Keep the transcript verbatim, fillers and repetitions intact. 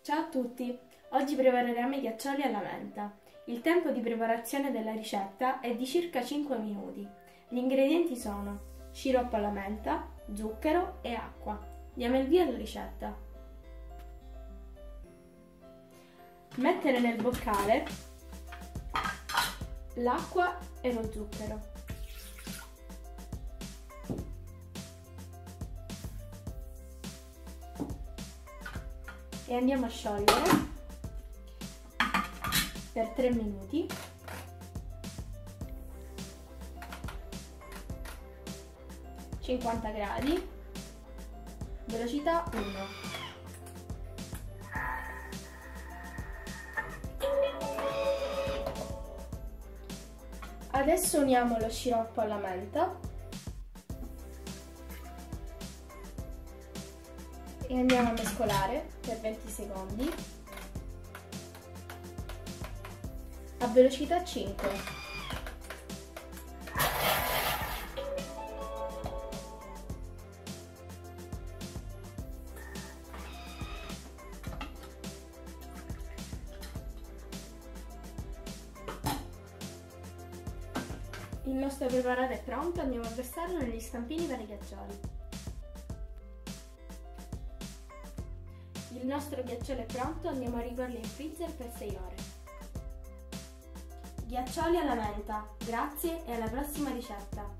Ciao a tutti! Oggi prepareremo i ghiaccioli alla menta. Il tempo di preparazione della ricetta è di circa cinque minuti. Gli ingredienti sono sciroppo alla menta, zucchero e acqua. Diamo il via alla ricetta. Mettere nel boccale l'acqua e lo zucchero. E andiamo a sciogliere per tre minuti. cinquanta gradi, velocità uno. Adesso uniamo lo sciroppo alla menta e andiamo a mescolare per venti secondi a velocità cinque. Il nostro preparato è pronto, andiamo a versarlo negli stampini per i ghiaccioli. Il nostro ghiacciolo è pronto, andiamo a riporlo in freezer per sei ore. Ghiaccioli alla menta, grazie e alla prossima ricetta!